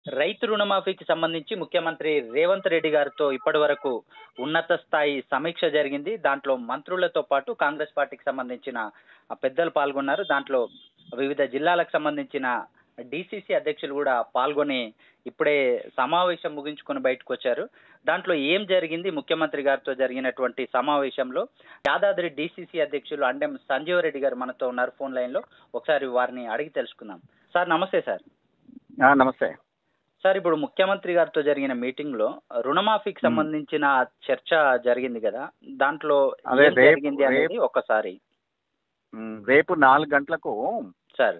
రైతు రుణమాఫీకి సంబంధించి ముఖ్యమంత్రి రేవంత్ రెడ్డి గారితో ఇప్పటివరకు ఉన్నత స్థాయి సమీక్ష జరిగింది. దాంట్లో మంత్రులతో పాటు కాంగ్రెస్ పార్టీకి సంబంధించిన పెద్దలు పాల్గొన్నారు. దాంట్లో వివిధ జిల్లాలకు సంబంధించిన డీసీసీ అధ్యక్షులు కూడా పాల్గొని ఇప్పుడే సమావేశం ముగించుకొని బయటకు వచ్చారు. దాంట్లో ఏం జరిగింది, ముఖ్యమంత్రి గారితో జరిగినటువంటి సమావేశంలో యాదాద్రి డీసీసీ అధ్యక్షులు అండెం సంజీవ్ రెడ్డి గారు మనతో ఉన్నారు ఫోన్ లైన్ లో. ఒకసారి వారిని అడిగి తెలుసుకుందాం. సార్ నమస్తే. సార్ నమస్తే సార్, ఇప్పుడు ముఖ్యమంత్రి గారితో జరిగిన మీటింగ్ లో రుణమాఫీకి సంబంధించిన చర్చ జరిగింది కదా, దాంట్లో ఏం జరిగింది అనేది ఒకసారి. రేపు 4 గంటలకు సార్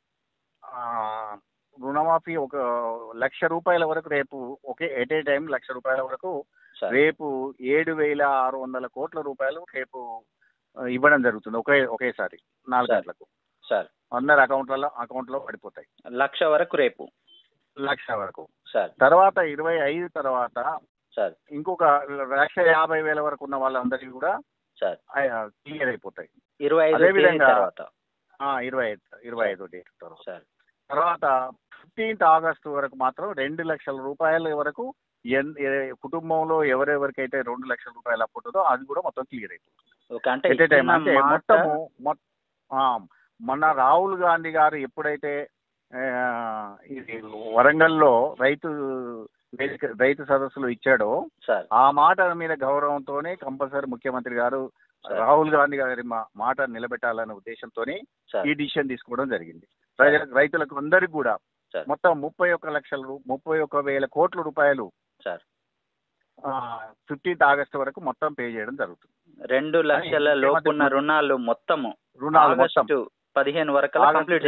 రుణమాఫీ 1,00,000 వరకు రేపు ఎట్ ఏ టైం 1,00,000 వరకు రేపు 7,600 కోట్ల రూపాయలు రేపు ఇవ్వడం జరుగుతుంది ఒకేసారి 4 గంటలకు. సార్ అందరి అకౌంట్లో పడిపోతాయి. 1,00,000 వరకు రేపు 1,00,000 వరకు. సార్ తర్వాత 25 తర్వాత సార్ ఇంకొక 1,50,000 వరకు ఉన్న వాళ్ళందరికీ కూడా సార్ క్లియర్ అయిపోతాయి. 25 తర్వాత 25 డేట్ సార్. తర్వాత 15th ఆగస్టు వరకు మాత్రం 2,00,000 రూపాయల వరకు కుటుంబంలో ఎవరెవరికైతే 2,00,000 రూపాయలు అప్పు ఉంటుందో అది కూడా మొత్తం క్లియర్ అయిపోతుంది. అంటే మొన్న రాహుల్ గాంధీ గారు ఎప్పుడైతే ఇది వరంగల్లో రైతు సదస్సులు ఇచ్చాడో ఆ మాట మీద గౌరవంతోనే కంపల్సరీ ముఖ్యమంత్రి గారు రాహుల్ గాంధీ గారి మాట నిలబెట్టాలనే ఉద్దేశంతో ఈ డిసిషన్ తీసుకోవడం జరిగింది. రైతులకు అందరికి కూడా మొత్తం 31,00,000 కోట్ల రూపాయలు 15th ఆగస్టు వరకు మొత్తం పే చేయడం జరుగుతుంది. 2 లక్షల లోపున్న రుణాలు మొత్తం 15 వరకు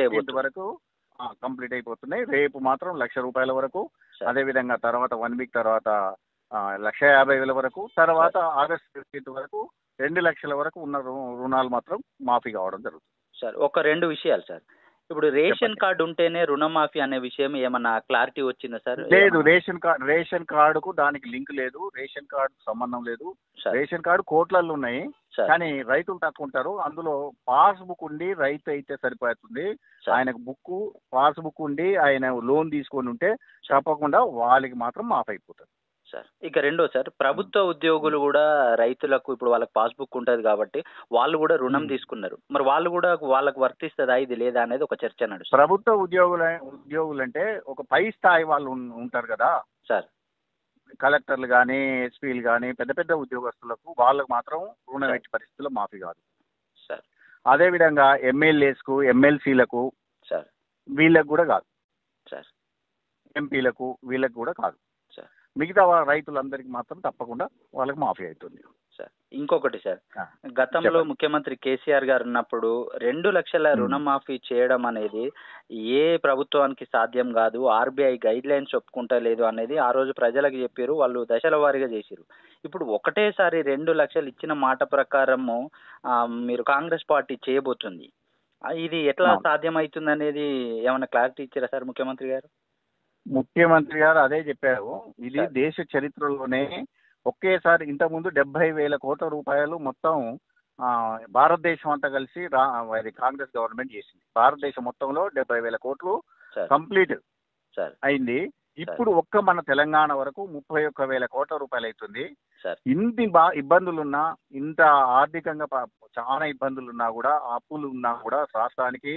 కంప్లీట్ అయిపోతున్నాయి. రేపు మాత్రం 1,00,000 రూపాయల వరకు, అదే విధంగా తర్వాత 1 వీక్ తర్వాత 1,50,000 వరకు, తర్వాత ఆగస్ట్ 15th వరకు 2,00,000 వరకు ఉన్న రుణాలు మాత్రం మాఫీ కావడం జరుగుతుంది. సార్ ఒక 2 విషయాలు సార్. ఇప్పుడు రేషన్ కార్డు ఉంటేనే రుణమాఫీ అనే విషయం ఏమన్నా క్లారిటీ వచ్చిందా సార్? లేదు, రేషన్ కార్డుకు దానికి లింక్ లేదు, రేషన్ కార్డు సంబంధం లేదు. రేషన్ కార్డు కోట్లలో ఉన్నాయి, కానీ రైతులు తక్కువ ఉంటారు. అందులో పాస్బుక్ ఉండి రైతు అయితే సరిపోతుంది. ఆయనకు పాస్బుక్ ఉండి ఆయన లోన్ తీసుకొని ఉంటే తప్పకుండా వాళ్ళకి మాత్రం మాఫ్ అయిపోతుంది సార్. ఇక రెండో సార్, ప్రభుత్వ ఉద్యోగులు కూడా రైతులకు ఇప్పుడు వాళ్ళకి పాస్బుక్ ఉంటుంది కాబట్టి వాళ్ళు కూడా రుణం తీసుకున్నారు. మరి వాళ్ళు కూడా వాళ్ళకి వర్తిస్తుందా ఇది లేదా అనేది ఒక చర్చ నడుస్తుంది. ప్రభుత్వ ఉద్యోగులు అంటే ఒక పై స్థాయి వాళ్ళు ఉంటారు కదా సార్, కలెక్టర్లు కానీ ఎస్పీలు కానీ పెద్ద పెద్ద ఉద్యోగస్తులకు వాళ్ళకు మాత్రం రుణం ఎట్టి పరిస్థితుల్లో మాఫీ కాదు సార్. అదేవిధంగా ఎమ్మెల్యేస్కు ఎమ్మెల్సీలకు సార్ వీళ్ళకు కూడా కాదు సార్, ఎంపీలకు వీళ్ళకి కూడా కాదు సార్. మిగతా రైతులందరికీ మాత్రం తప్పకుండా వాళ్ళకి మాఫీ అవుతుంది సార్. ఇంకొకటి సార్, గతంలో ముఖ్యమంత్రి కేసీఆర్ గారు ఉన్నప్పుడు 2 లక్షల రుణమాఫీ చేయడం అనేది ఏ ప్రభుత్వానికి సాధ్యం కాదు, ఆర్బీఐ గైడ్ లైన్స్ ఒప్పుకుంటలేదు అనేది ఆ రోజు ప్రజలకు చెప్పారు. వాళ్ళు దశల వారీగా చేశారు. ఇప్పుడు ఒకటేసారి 2 లక్షలు ఇచ్చిన మాట ప్రకారము మీరు కాంగ్రెస్ పార్టీ చేయబోతుంది. ఇది ఎట్లా సాధ్యమవుతుంది అనేది ఏమైనా క్లారిటీ ఇచ్చారా సార్ ముఖ్యమంత్రి గారు? ముఖ్యమంత్రి గారు అదే చెప్పారు. ఇది దేశ చరిత్రలోనే ఒకేసారి ఇంతకుముందు 70,000 కోట్ల రూపాయలు మొత్తం భారతదేశం అంతా కలిసి కాంగ్రెస్ గవర్నమెంట్ చేసింది. భారతదేశం మొత్తంలో 70,000 కోట్లు కంప్లీట్ అయింది. ఇప్పుడు మన తెలంగాణ వరకు 31,000 కోట్ల రూపాయలు అవుతుంది. ఇన్ని ఇబ్బందులున్నా, ఇంత ఆర్థికంగా చాలా ఇబ్బందులున్నా కూడా, అప్పులు ఉన్నా కూడా రాష్ట్రానికి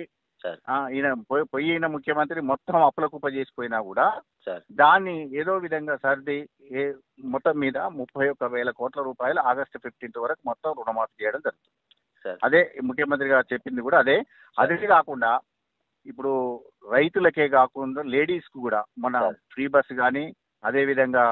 పోయిన ముఖ్యమంత్రి మొత్తం అప్పుల కుప్ప చేసిపోయినా కూడా దాన్ని ఏదో విధంగా సర్ది మొత్తం మీద 31,000 కోట్ల రూపాయలు ఆగస్టు 15th వరకు మొత్తం రుణమాఫీ చేయడం జరుగుతుంది. అదే ముఖ్యమంత్రి గారు చెప్పింది కూడా అదే. అదే కాకుండా ఇప్పుడు రైతులకే కాకుండా లేడీస్ కు కూడా మన ఫ్రీ బస్ కానీ, అదే విధంగా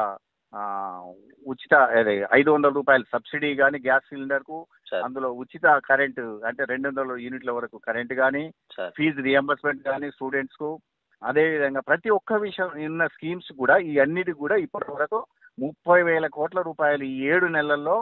ఉచిత 500 రూపాయలు సబ్సిడీ కానీ గ్యాస్ సిలిండర్ కు, అందులో ఉచిత కరెంటు అంటే 200 యూనిట్ల వరకు కరెంట్ కానీ, ఫీజు రియంబర్స్మెంట్ కానీ స్టూడెంట్స్ కు, అదే విధంగా ప్రతి ఒక్క విషయం ఉన్న స్కీమ్స్ కూడా ఈ అన్నిటి కూడా ఇప్పటి వరకు 30,000 కోట్ల రూపాయలు ఈ 7 నెలల్లో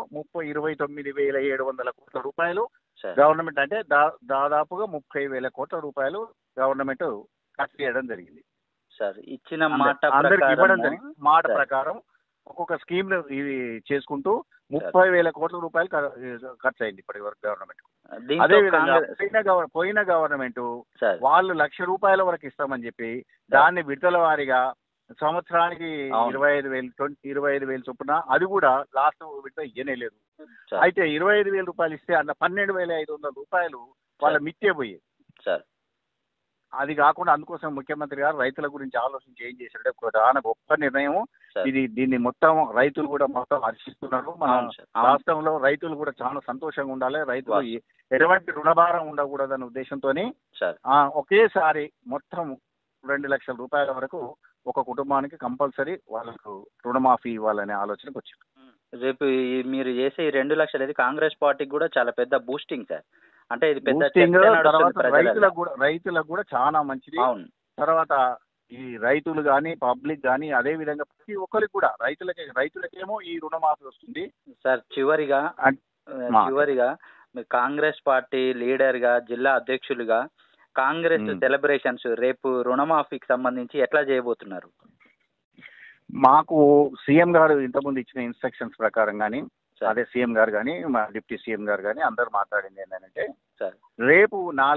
29,700 కోట్ల రూపాయలు గవర్నమెంట్ అంటే దాదాపుగా 30,000 కోట్ల రూపాయలు గవర్నమెంట్ ఖర్చు చేయడం జరిగింది సార్. ఇచ్చిన మాట అందరికి ఇవ్వడం జరిగింది. మాట ప్రకారం ఒక్కొక్క స్కీమ్ ఇది చేసుకుంటూ 30,000 కోట్ల రూపాయలు ఖర్చు అయింది ఇప్పటి వరకు గవర్నమెంట్. అదేవిధంగా పోయిన గవర్నమెంట్ వాళ్ళు 1,00,000 రూపాయల వరకు ఇస్తామని చెప్పి దాన్ని విడతల వారీగా సంవత్సరానికి అవును. 25,000 చొప్పున, అది కూడా లాస్ట్ విడత ఇయ్యనే లేదు. సార్ అయితే 25,000 రూపాయలు ఇస్తే అట్లా 12,500 రూపాయలు వాళ్ళ మిత్తే పోయి. సార్ అది కాకుండా అందుకోసం ముఖ్యమంత్రి గారు రైతుల గురించి ఆలోచించి ఏం చేశారంటే ప్రధాన గొప్ప నిర్ణయం సార్ దీన్ని మొత్తం రైతులు కూడా మొత్తం హర్షిస్తున్నారు. మన అవును సార్ అవును రాష్ట్రంలో రైతులు కూడా చాలా సంతోషంగా ఉండాలి, రైతులు వాస్తవం. ఎటువంటి రుణభారం ఉండకూడదనే ఉద్దేశంతో సార్ ఒకేసారి మొత్తం 2 లక్షల రూపాయల వరకు ఒక కుటుంబానికి కంపల్సరీ వాళ్ళకు రుణమాఫీ ఇవ్వాలనే ఆలోచనకు వచ్చింది. రేపు మీరు చేసే ఈ 2 లక్షలు ఇది కాంగ్రెస్ పార్టీకి కూడా చాలా పెద్ద బూస్టింగ్ సార్. అంటే ఇది పెద్ద బూస్టింగ్, చర్చ నడుస్తుంది తర్వాత ప్రజలలో. రైతులకు కూడా చాలా మంచిది. అవును తర్వాత ఈ రైతులు కానీ పబ్లిక్ కానీ అదే విధంగా ప్రతి ఒక్కరికి కూడా రైతులకేమో ఈ రుణమాఫీ వస్తుంది. సార్ చివరిగా మీరు కాంగ్రెస్ పార్టీ లీడర్ గా, జిల్లా అధ్యక్షులుగా కాంగ్రెస్ సెలబ్రేషన్స్ రేపు రుణమాఫీకి సంబంధించి ఎట్లా చేయబోతున్నారు? మాకు సీఎం గారు ఇంతకుముందు ఇచ్చిన ఇన్స్ట్రక్షన్స్ ప్రకారం కానీ, అదే సీఎం గారు కానీ మా డిప్యూటీ సీఎం గారు కానీ అందరూ మాట్లాడింది ఏంటంటే, రేపు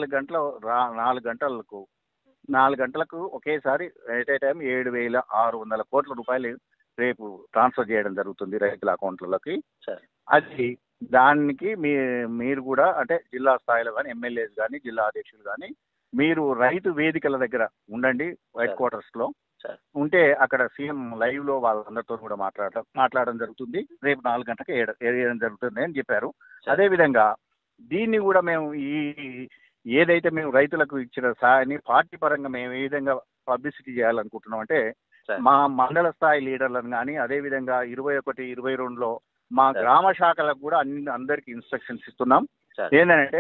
4 గంటలకు ఒకేసారి ఎట్ ఏ టైం 7,600 కోట్ల రూపాయలు రేపు ట్రాన్స్ఫర్ చేయడం జరుగుతుంది రైతుల అకౌంట్లలోకి. అది దానికి మీరు కూడా అంటే జిల్లా స్థాయిలో కానీ ఎమ్మెల్యేస్ కానీ జిల్లా అధ్యక్షులు కానీ మీరు రైతు వేదికల దగ్గర ఉండండి, హెడ్ క్వార్టర్స్ లో ఉంటే అక్కడ సీఎం లైవ్ లో వాళ్ళందరితో కూడా మాట్లాడడం జరుగుతుంది. రేపు 4 గంటలకు వేయడం జరుగుతుంది అని చెప్పారు. అదే విధంగా దీన్ని కూడా మేము ఏదైతే మేము రైతులకు ఇచ్చిన సహాయాన్ని పార్టీ పరంగా మేము ఏ విధంగా పబ్లిసిటీ చేయాలనుకుంటున్నాం అంటే, మా మండల స్థాయి లీడర్లను కానీ అదే విధంగా 21, 22లో మా గ్రామ శాఖలకు కూడా అందరికి ఇన్స్ట్రక్షన్స్ ఇస్తున్నాం. ఏంటంటే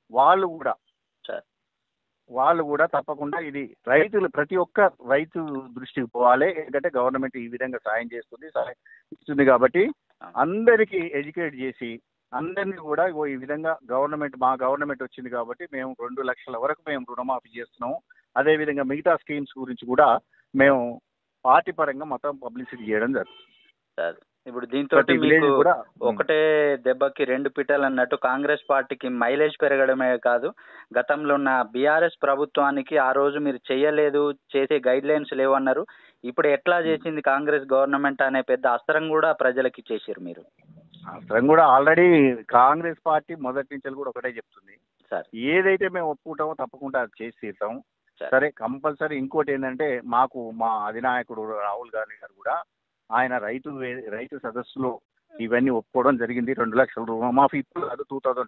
వాళ్ళు కూడా తప్పకుండా ఇది ప్రతి ఒక్క రైతు దృష్టికి పోవాలి. ఎందుకంటే గవర్నమెంట్ ఈ విధంగా సాయం ఇస్తుంది కాబట్టి అందరికీ ఎడ్యుకేట్ చేసి అందరినీ కూడా ఈ విధంగా మా గవర్నమెంట్ వచ్చింది కాబట్టి మేము 2 లక్షల వరకు మేము రుణమాఫీ చేస్తున్నాము. అదే విధంగా మిగతా స్కీమ్స్ గురించి కూడా మేము పార్టీ పరంగా మొత్తం పబ్లిసిటీ చేయడం జరుగుతుంది. ఇప్పుడు దీంతో మీకు ఒకటే దెబ్బకి 2 పిట్టలు అన్నట్టు కాంగ్రెస్ పార్టీకి మైలేజ్ పెరగడమే కాదు, గతంలో ఉన్న బీఆర్ఎస్ ప్రభుత్వానికి ఆ రోజు మీరు చేయలేదు, చేసే గైడ్ లైన్స్ లేవన్నారు, ఇప్పుడు ఎట్లా చేసింది కాంగ్రెస్ గవర్నమెంట్ అనే పెద్ద అస్త్రం కూడా ప్రజలకి ఇచ్చేసారు మీరు. అస్త్రం కూడా ఆల్రెడీ కాంగ్రెస్ పార్టీ మొదటి నుంచి కూడా ఒకటే చెప్తుంది, ఏదైతే మేము ఒప్పుకుంటామో తప్పకుండా అది చేసి తీరుతాం. సరే కంపల్సరీ. ఇంకోటి ఏంటంటే మా అధినాయకుడు రాహుల్ గాంధీ గారు కూడా ఆయన రైతు సదస్సులో ఇవన్నీ ఒప్పుకోవడం జరిగింది. 2 లక్షల రుణమాఫీ ఇప్పుడు అది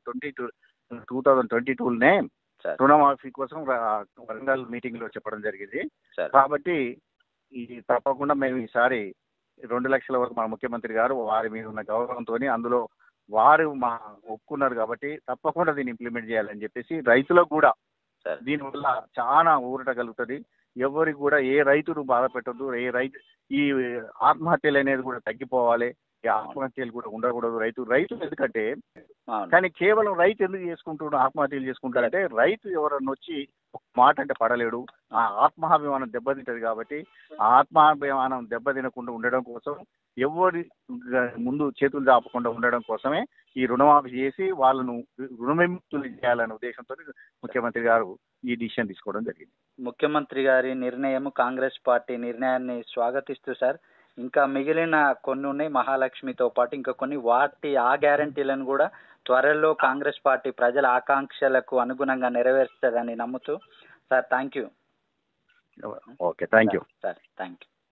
2022లోనే రుణమాఫీ కోసం వరంగల్ మీటింగ్ లో చెప్పడం జరిగింది. కాబట్టి ఇది తప్పకుండా మేము ఈసారి 2 లక్షల వరకు మన ముఖ్యమంత్రి గారు వారి మీద ఉన్న గౌరవంతో అందులో వారు ఒప్పుకున్నారు కాబట్టి తప్పకుండా దీన్ని ఇంప్లిమెంట్ చేయాలని చెప్పేసి రైతులకు కూడా దీనివల్ల చాలా ఊరట కలుగుతుంది. ఎవరికి కూడా ఏ రైతును బాధ పెట్టద్దు, ఈ ఆత్మహత్యలు అనేది కూడా తగ్గిపోవాలి, ఈ ఆత్మహత్యలు కూడా ఉండకూడదు. రైతు ఎందుకంటే కానీ కేవలం రైతు ఎందుకు ఆత్మహత్యలు చేసుకుంటారంటే, రైతు ఎవరన్నా వచ్చి మాట అంటే పడలేడు, ఆ ఆత్మాభిమానం దెబ్బతింటది. కాబట్టి ఆ ఆత్మాభిమానం దెబ్బతినకుండా ఉండడం కోసం ఎవరి ముందు చేతులు దాపకుండా ఉండడం కోసమే ఈ రుణమాఫీ చేసి వాళ్ళను రుణవిముక్తులు చేయాలనే ఉద్దేశంతో ముఖ్యమంత్రి గారు ఈ డిసిషన్ తీసుకోవడం జరిగింది. ముఖ్యమంత్రి గారి నిర్ణయం, కాంగ్రెస్ పార్టీ నిర్ణయాన్ని స్వాగతిస్తూ సార్, ఇంకా మిగిలిన కొన్ని ఉన్నాయి మహాలక్ష్మితో పాటు ఇంకా కొన్ని, ఆ గ్యారంటీలను కూడా త్వరలో కాంగ్రెస్ పార్టీ ప్రజల ఆకాంక్షలకు అనుగుణంగా నెరవేరుస్తుందని నమ్ముతూ sir thank you. Okay, thank you sir, thank you.